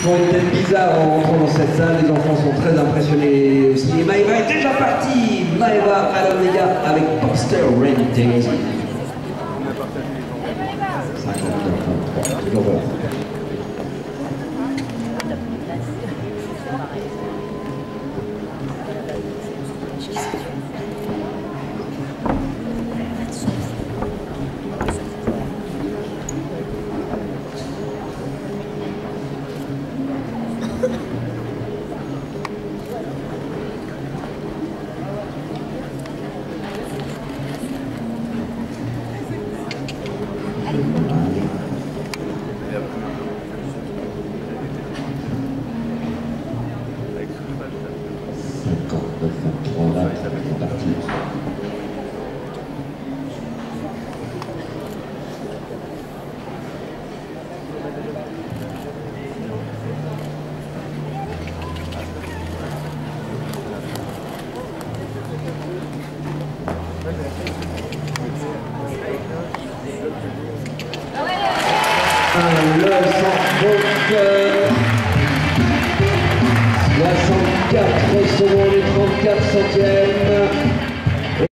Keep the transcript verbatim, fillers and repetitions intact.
font une tête bizarre en rentrant dans cette salle. Les enfants sont très impressionnés aussi. Et Maëva est déjà partie. Maëva à l'Omega avec Popster Rain Daisy. cinquante-neuf toujours bon. Un leçon donc soixante-quatre secondes et trente-quatre centièmes.